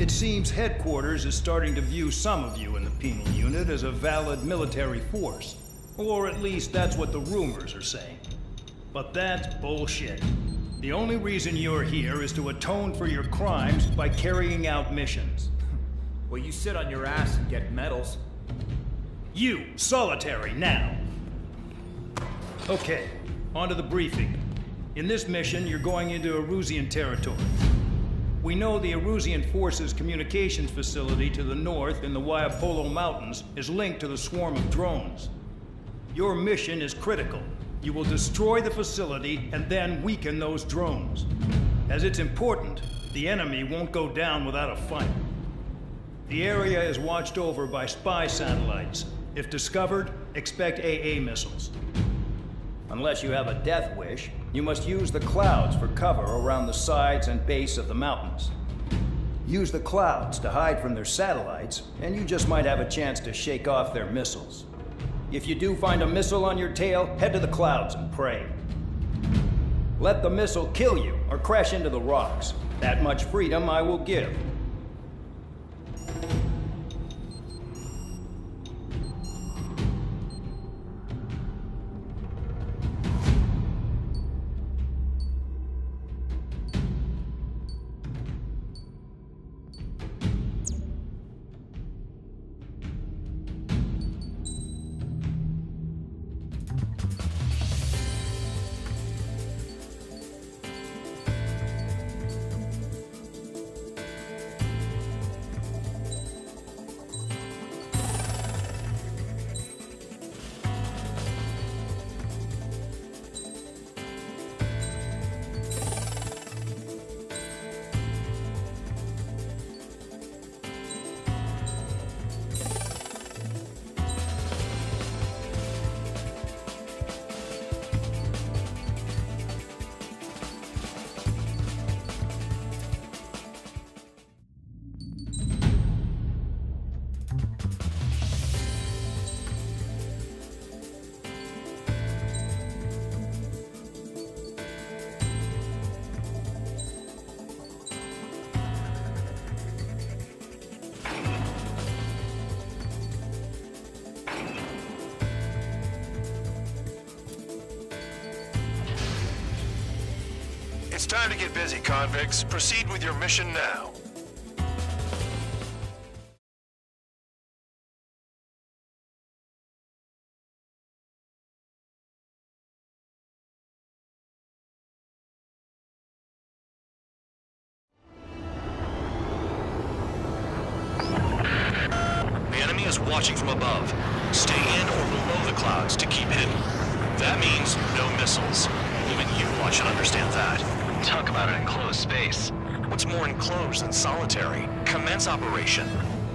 It seems headquarters is starting to view some of you in the penal unit as a valid military force. Or at least that's what the rumors are saying. But that's bullshit. The only reason you're here is to atone for your crimes by carrying out missions. Well, you sit on your ass and get medals. You, Solitary, now. Okay, on to the briefing. In this mission, you're going into Erusian territory. We know the Erusian Forces communications facility to the north in the Waiapolo Mountains is linked to the swarm of drones. Your mission is critical. You will destroy the facility and then weaken those drones. As it's important, the enemy won't go down without a fight. The area is watched over by spy satellites. If discovered, expect AA missiles. Unless you have a death wish, you must use the clouds for cover around the sides and base of the mountains. Use the clouds to hide from their satellites, and you just might have a chance to shake off their missiles. If you do find a missile on your tail, head to the clouds and pray. Let the missile kill you or crash into the rocks. That much freedom I will give. It's time to get busy, convicts. Proceed with your mission now. The enemy is watching from above. Stay in or below the clouds to keep hidden. That means no missiles. Even you lot should understand that. Talk about an enclosed space. What's more enclosed than solitary? Commence operation.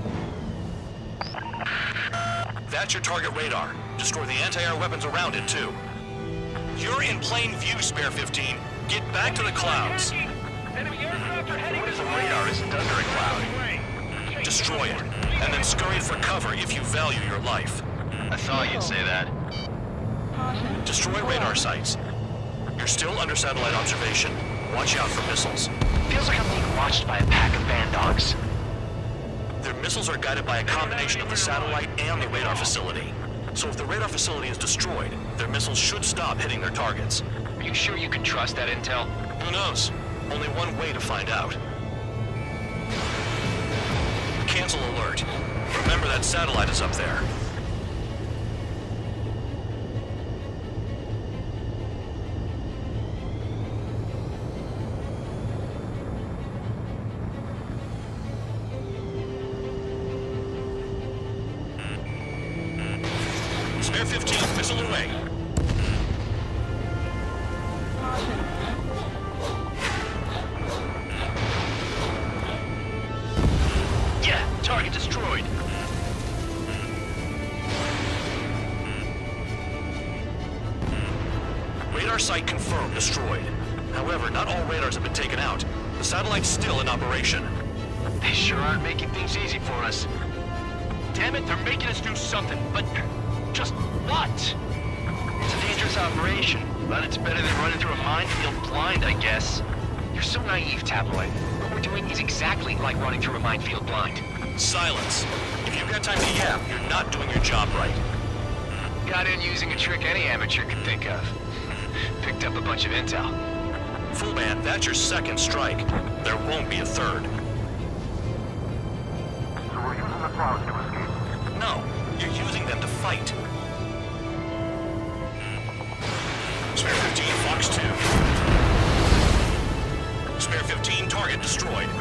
That's your target radar. Destroy the anti-air weapons around it, too. You're in plain view, Spare 15. Get back to the clouds. What if a radar isn't under a cloud? Destroy it, and then scurry for cover if you value your life. I thought you'd say that. Destroy radar sites. You're still under satellite observation. Watch out for missiles. Feels like I'm being watched by a pack of band dogs. Their missiles are guided by a combination of the satellite and the radar facility. So if the radar facility is destroyed, their missiles should stop hitting their targets. Are you sure you can trust that intel? Who knows? Only one way to find out. Cancel alert. Remember that satellite is up there. Spare 15, missile away. Yeah, target destroyed. Radar site confirmed destroyed. However, not all radars have been taken out. The satellite's still in operation. They sure aren't making things easy for us. Damn it, they're making us do something, but just what? It's a dangerous operation, but it's better than running through a minefield blind, I guess. You're so naive, Tabloid. But we're doing is exactly like running through a minefield blind. Silence. If you've got time to yap, you're not doing your job right. Got in using a trick any amateur could think of. Picked up a bunch of intel. Full man, that's your second strike. There won't be a third. So we're using the clouds to escape. No, you're using them to fight. Spare 15, Fox 2. Spare 15, target destroyed.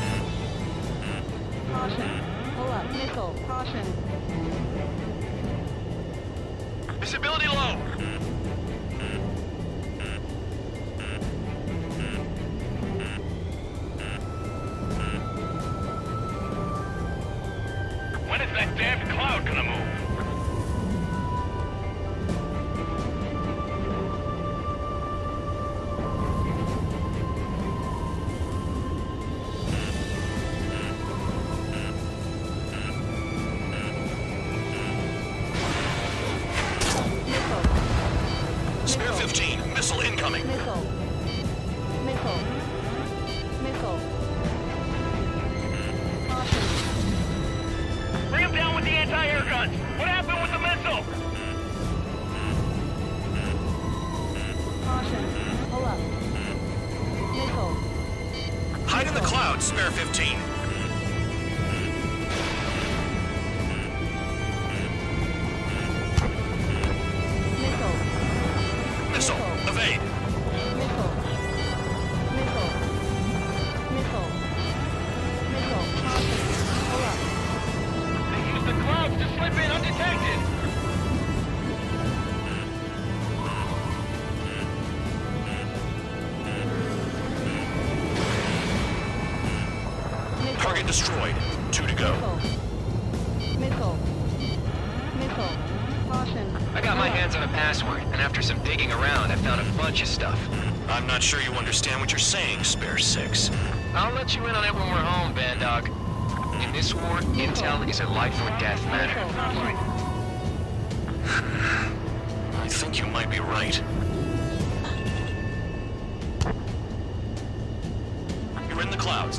Caution. Pull up. Missile. Caution. Visibility low. When is that damn cloud gonna move? Spare 15, missile incoming. Missile. Missile. Missile. Caution. Bring him down with the anti-air guns! What happened with the missile? Caution. Pull up. Missile. Hide in the clouds, spare 15. Missile. Missile, evade. Missile. Missile. Missile. Missile. Caution. Pull up. They used the clouds to slip in undetected! Missile. Target destroyed. 2 to go. Missile. Missile. Missile. Caution. I got my hands on a password, and after some digging around, I found a bunch of stuff. I'm not sure you understand what you're saying, spare 6. I'll let you in on it when we're home, Bandog. In this war, intel is a life or death matter. I think you might be right. You're in the clouds.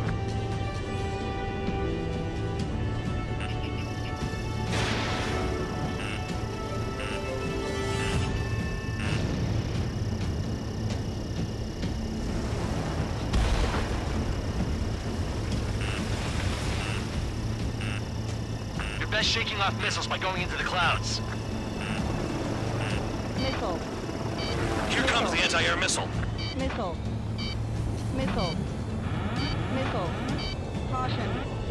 You're best shaking off missiles by going into the clouds. Missile. Here comes the anti-air missile. Missile. Missile. Missile. Caution.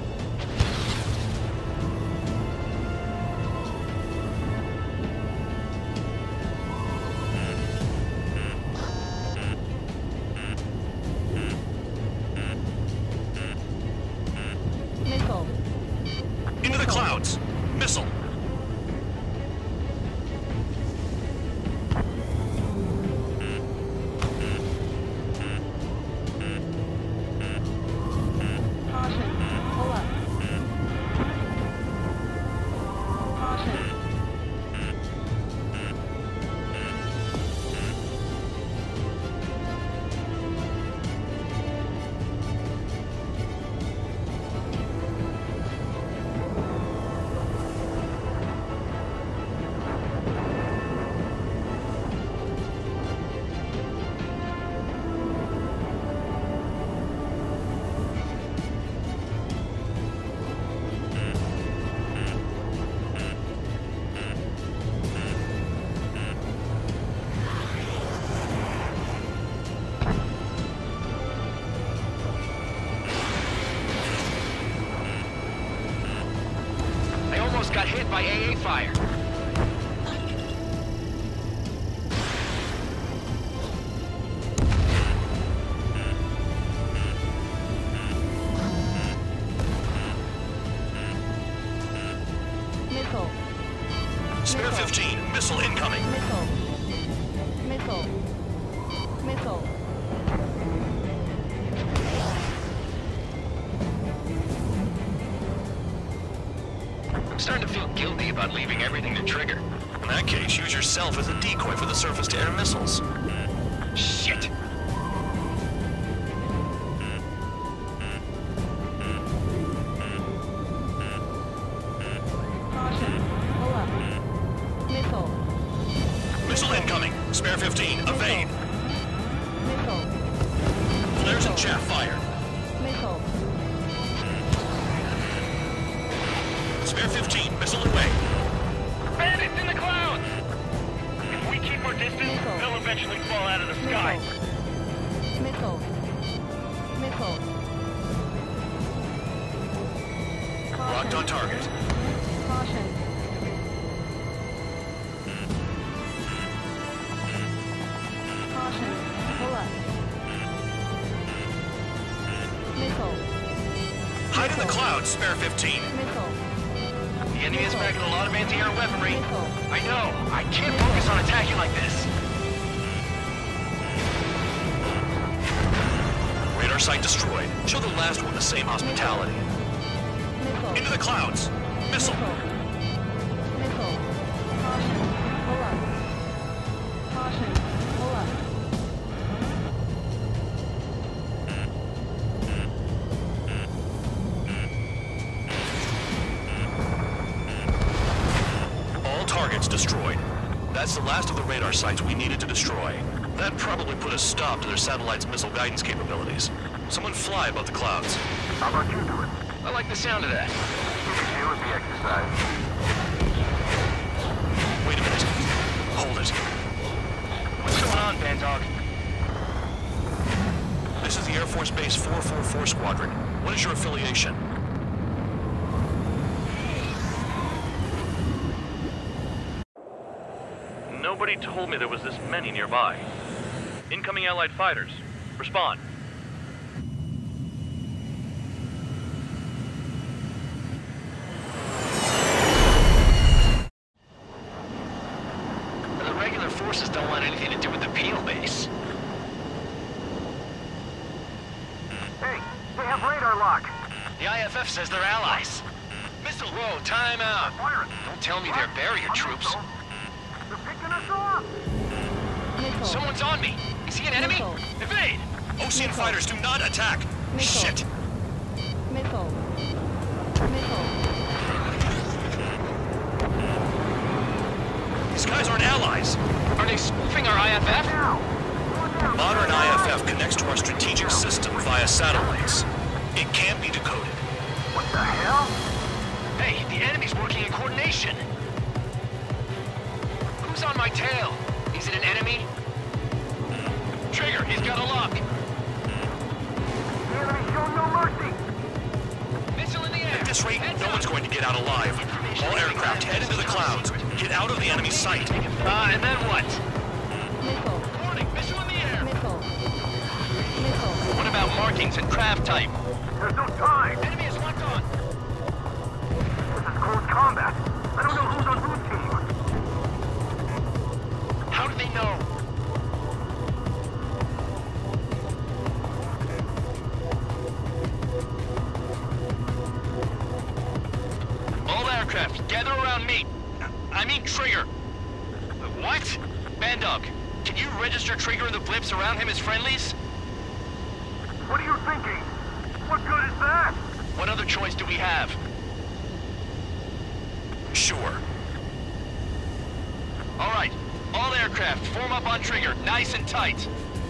Missile. Into the clouds. Missile. Caution. Pull up. Caution. I almost got hit by AA fire. Missile. Spare 15, missile incoming. Missile. Missile. Missile. I'm starting to feel guilty about leaving everything to Trigger. In that case, use yourself as a decoy for the surface-to-air missiles. Shit! 15, evade. Missile. Flares and chaff fired. Missile. Spare 15, missile away. Bandits in the clouds! If we keep our distance, Missile. they'll eventually fall out of the sky. Missile. Missile. Locked on target. Caution. Caution. Pull up. Missile. Hide in the clouds, spare 15. Missile. The enemy is packing a lot of anti-air weaponry. Missile. I know. I can't focus on attacking like this. Radar site destroyed. Show the last one the same hospitality. Missile. Into the clouds. Missile. Missile. Caution. Pull up. Caution. Pull up. All targets destroyed. That's the last of the radar sites we needed to destroy. That probably put a stop to their satellite's missile guidance capabilities. Someone fly above the clouds. How about you do it? I like the sound of that. You with the exercise. Wait a minute. Hold it. What's going on, Bandog? This is the Air Force Base 444 Squadron. What is your affiliation? Nobody told me there was this many nearby. Incoming Allied fighters. Respond. The regular forces don't want anything to do with the penal base. Hey, they have radar lock. The IFF says they're allies. Missile, whoa, time out. Don't tell me they're barrier troops. Missile. Someone's on me. Is he an enemy? Missile. Evade! Ocean fighters do not attack! Missile. Shit! Missile. Missile. These guys aren't allies! Are they spoofing our IFF? Modern IFF connects to our strategic system via satellites. It can't be decoded. What the hell? Hey, the enemy's working in coordination. Who's on my tail? Is it an enemy? Trigger, he's got a lock. The enemy showed no mercy. Missile in the air. At this rate, no one's going to get out alive. All aircraft head into the clouds. Get out of the enemy sight. And then what? Missile. Warning, missile in the air. Missile. Missile. What about markings and craft type? There's no time. Enemy is locked on. This is close combat. I don't know who's on whose team. How do they know? All aircraft, gather around me. I mean Trigger. What? Bandog, can you register Trigger and the blips around him as friendlies? What are you thinking? What good is that? What other choice do we have? Sure. All right, all aircraft, form up on Trigger, nice and tight.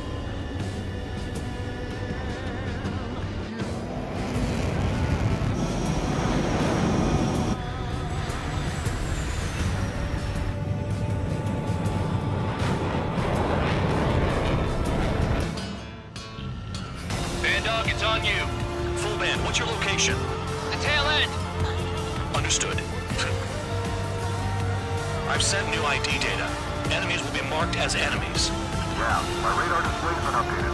Bandog, it's on you. Full band, what's your location? The tail end. Understood. I've sent new ID data. Enemies will be marked as enemies. Yeah, my radar display's been updated.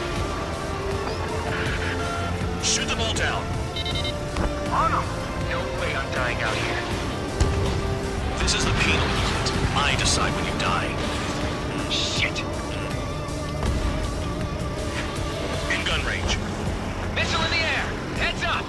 Shoot them all down. On them! No way I'm dying out here. This is the penal unit. I decide when you die. Shit! In gun range. Missile in the air! Heads up!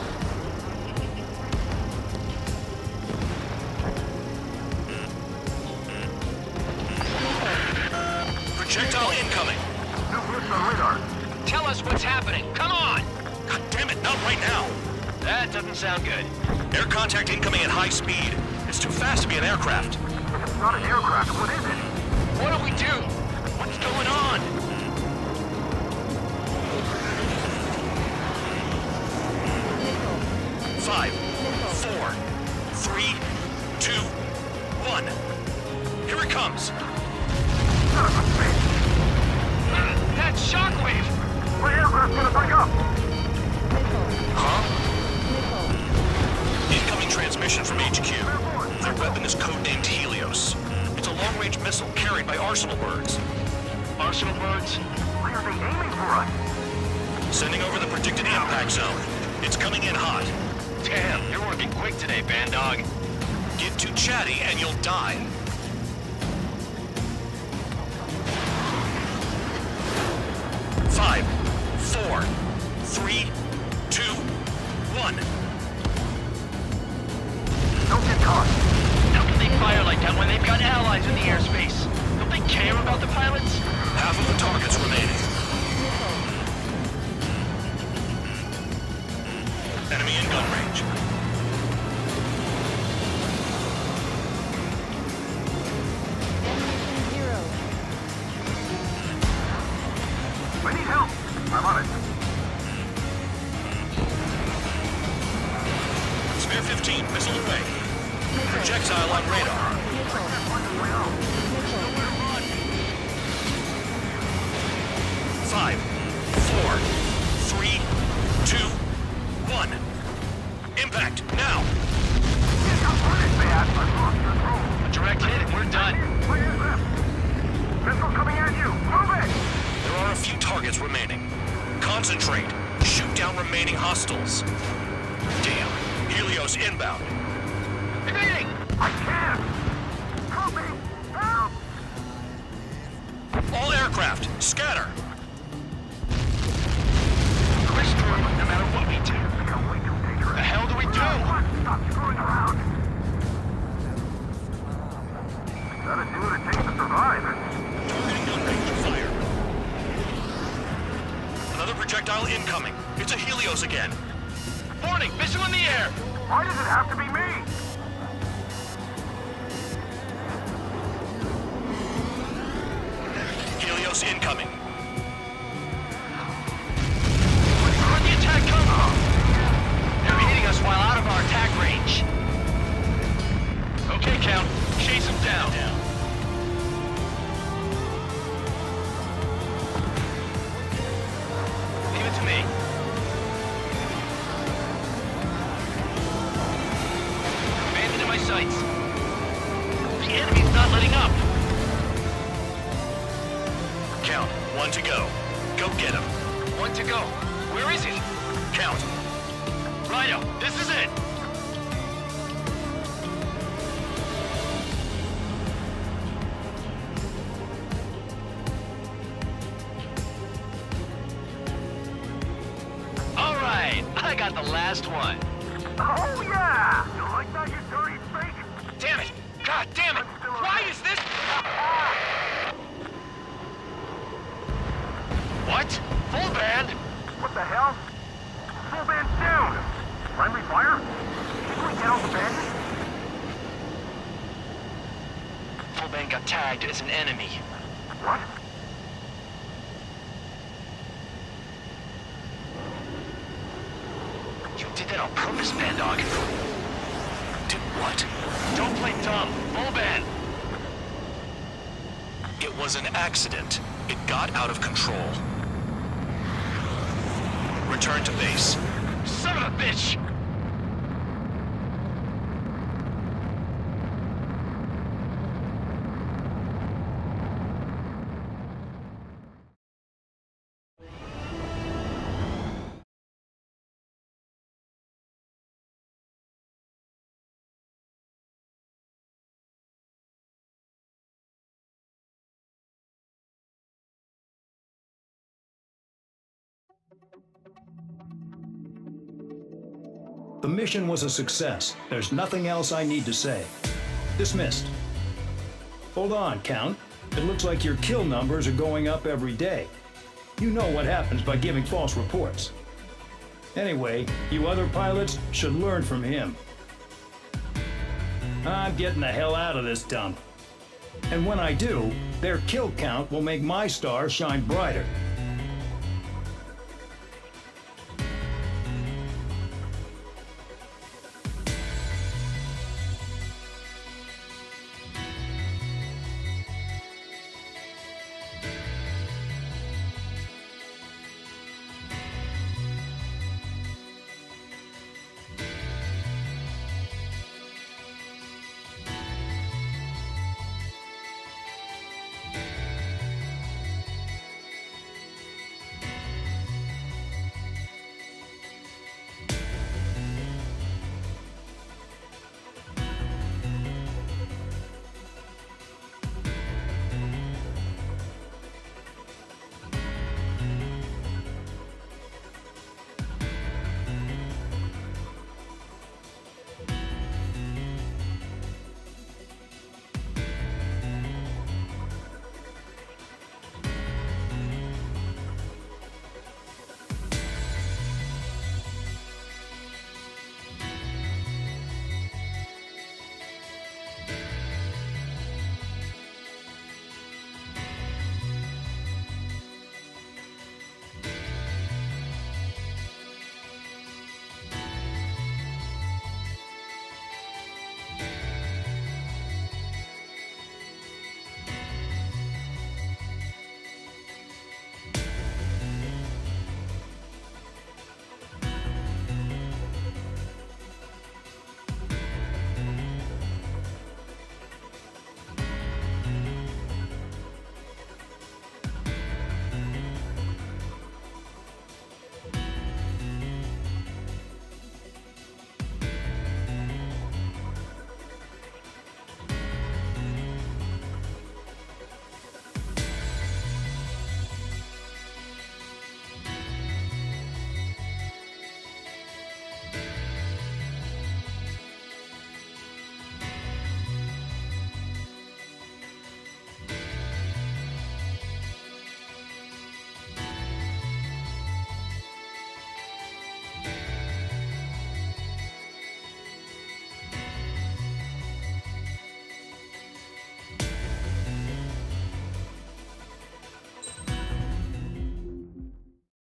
Projectile incoming. New blips on radar. Tell us what's happening. Come on! God damn it, not right now. That doesn't sound good. Air contact incoming at high speed. It's too fast to be an aircraft. If it's not an aircraft, what is it? What do we do? What going on? Nickel. 5, 4, 3, 2, 1. Here it comes. That's Shockwave! My aircraft's gonna break up! Nickel. Huh? Nickel. Incoming transmission from HQ. Their weapon is codenamed Helios. It's a long-range missile carried by Arsenal birds. Arsenal birds? Why are they aiming for us? Sending over the predicted impact zone. It's coming in hot. Damn, you're working quick today, Bandog. Get too chatty and you'll die. Five, 4, 3, 2, 1. Don't get caught! How can they fire like that when they've got allies in the airspace? Don't they care about the pilots? Half of the targets remaining. Enemy in gun range. Ammunition 0. I need help! I'm on it. Spare 15, missile away. Projectile on radar. Nickel. Nickel. 5, 4, 3, 2, 1. Impact, now! A direct hit and we're done. Missile coming at you! Move it! There are a few targets remaining. Concentrate. Shoot down remaining hostiles. Damn. Helios inbound. Evading! I can't! Help me! Help! All aircraft, scatter. We're screwed no matter what we do. You're way too dangerous. The hell do we do? What? Stop screwing around! Gotta do what it takes to survive. Targeting gun range, fire. Another projectile incoming. It's a Helios again. Warning, missile in the air! Why does it have to be me? Helios incoming. Where'd the attack come from? They're hitting us while out of our attack range. Okay, Count. Chase them down. Leave it to me. Bandit in my sights. The enemy's not letting up. Count, 1 to go. Go get him. 1 to go. Where is he? Count. Rhino, this is it. All right, I got the last one. Oh yeah! You like that, you dirty fake? Damn it! God damn it! Why is this? What? Full band? What the hell? Full band's down! Friendly fire? Didn't we get all the bandits? Full band got tagged as an enemy. What? You did that on purpose, Bandog. Did what? Don't play dumb. Full band. It was an accident. It got out of control. Return to base. Son of a bitch! The mission was a success. There's nothing else I need to say. Dismissed. Hold on, Count. It looks like your kill numbers are going up every day. You know what happens by giving false reports. Anyway, you other pilots should learn from him. I'm getting the hell out of this dump. And when I do, their kill count will make my star shine brighter.